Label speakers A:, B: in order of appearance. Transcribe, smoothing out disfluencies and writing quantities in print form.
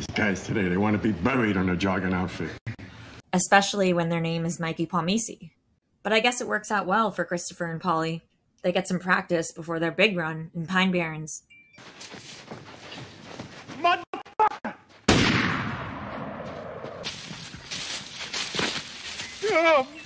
A: These guys today, they want to be buried in a jogging outfit.
B: Especially when their name is Mikey Palmisi. But I guess it works out well for Christopher and Paulie. They get some practice before their big run in Pine Barrens.
A: Motherfucker! Oh,